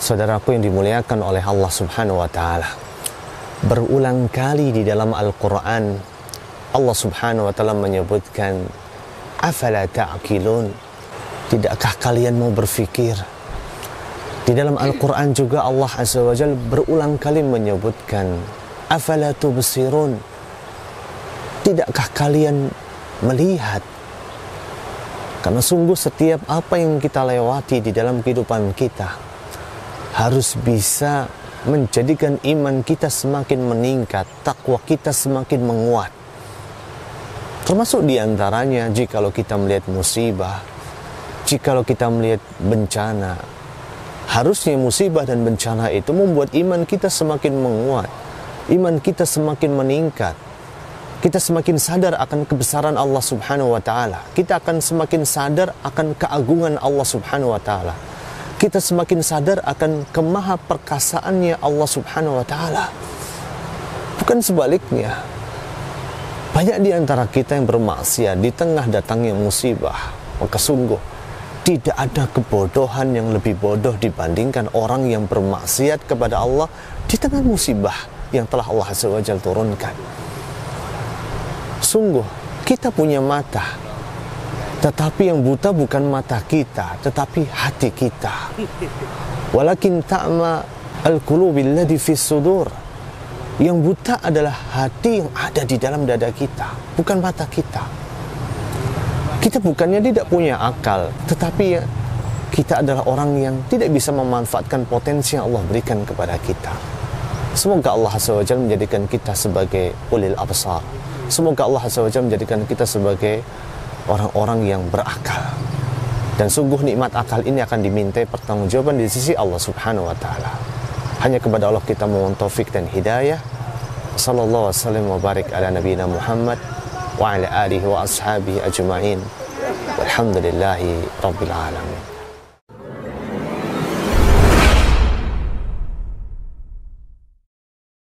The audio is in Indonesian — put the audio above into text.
Saudaraku yang dimuliakan oleh Allah Subhanahu wa Ta'ala, berulang kali di dalam Al-Quran Allah Subhanahu wa Ta'ala menyebutkan, afala ta'qilun, tidakkah kalian mau berfikir? Di dalam Al-Quran juga Allah Azza wa Jalla berulang kali menyebutkan, afala tubsirun, tidakkah kalian melihat? Karena sungguh setiap apa yang kita lewati di dalam kehidupan kita harus bisa menjadikan iman kita semakin meningkat, takwa kita semakin menguat. Termasuk diantaranya jikalau kita melihat musibah, jikalau kita melihat bencana, harusnya musibah dan bencana itu membuat iman kita semakin menguat, iman kita semakin meningkat. Kita semakin sadar akan kebesaran Allah Subhanahu wa Ta'ala. Kita akan semakin sadar akan keagungan Allah Subhanahu wa Ta'ala. Kita semakin sadar akan kemaha perkasaannya Allah Subhanahu wa Ta'ala. Bukan sebaliknya. Banyak di antara kita yang bermaksiat di tengah datangnya musibah. Maka sungguh tidak ada kebodohan yang lebih bodoh dibandingkan orang yang bermaksiat kepada Allah di tengah musibah yang telah Allah Azza wa Jalla turunkan. Sungguh kita punya mata, tetapi yang buta bukan mata kita, tetapi hati kita. Walakin ta'ma al-qulubil ladzi fis sudur. Yang buta adalah hati yang ada di dalam dada kita, bukan mata kita. Kita bukannya tidak punya akal, tetapi kita adalah orang yang tidak bisa memanfaatkan potensi yang Allah berikan kepada kita. Semoga Allah Azza wa Jalla menjadikan kita sebagai ulil absar. Semoga Allah Azza wa Jalla menjadikan kita sebagai orang-orang yang berakal. Dan sungguh nikmat akal ini akan dimintai pertanggungjawaban di sisi Allah Subhanahu wa Ta'ala. Hanya kepada Allah kita mohon taufik dan hidayah. Sallallahu alaihi wasallam wa barik ala nabiyina Muhammad wa ala alihi wa ashabihi ajma'in. Walhamdulillahi rabbil alamin.